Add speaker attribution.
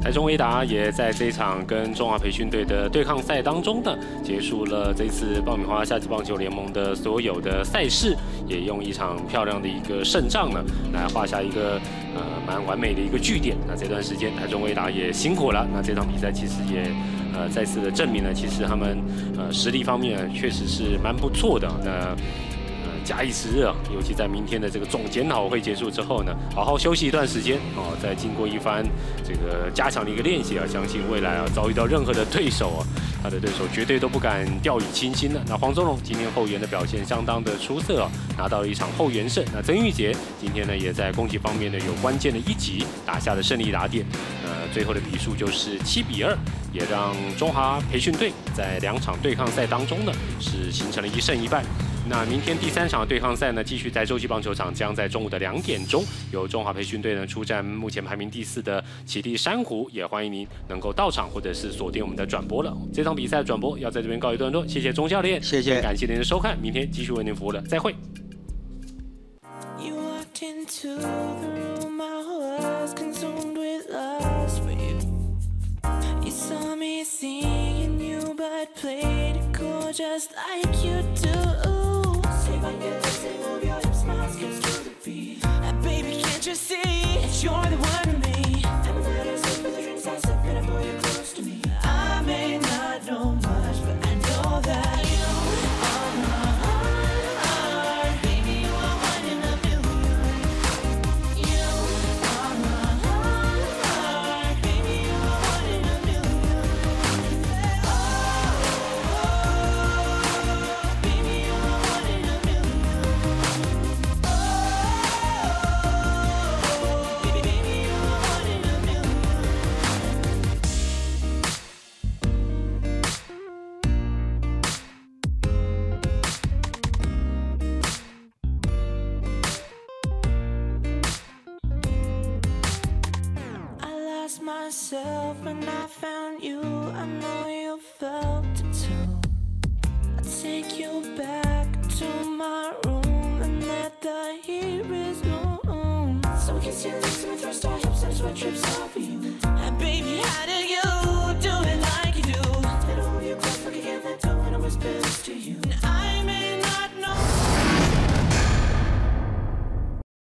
Speaker 1: 台中威达也在这一场跟中华培训队的对抗赛当中呢，结束了这次爆米花夏季棒球联盟的所有的赛事，也用一场漂亮的一个胜仗呢，来画下一个蛮完美的一个句点。那这段时间台中威达也辛苦了，那这场比赛其实也再次的证明了，其实他们实力方面确实是蛮不错的。那假以时日啊，尤其在明天的这个总检讨会结束之后呢，好好休息一段时间哦，再经过一番这个加强的一个练习啊，相信未来啊遭遇到任何的对手啊，他的对手绝对都不敢掉以轻心的。那黄宗龙今天后援的表现相当的出色啊，拿到了一场后援胜。那曾玉杰今天呢也在攻击方面呢有关键的一击打下了胜利打点，最后的比数就是7-2，也让中华培训队在2场对抗赛当中呢是形成了1胜1败。那明天第3场对抗赛呢，继续在洲际棒球场，将在中午的2点钟，由中华培训队呢出战目前排名第4的启力珊瑚，也欢迎您能够到场或者是锁定我们的转播了。这场比赛转播要在这边告一段落，谢谢钟教练，
Speaker 2: 谢谢，
Speaker 1: 感谢您的收看，明天继续为您服务了，再会。
Speaker 3: Just like you do. Say my name, say move your hips, my heart skips to the beat. And baby, can't you see that you're the one for me? I'm not a sip with the drinks I sip, and I pull you close to me. I may not know much, but I know that you are my heart. Baby, you are one in a million. You are my heart. Baby, you are one in a million. Myself when I found you, I know you felt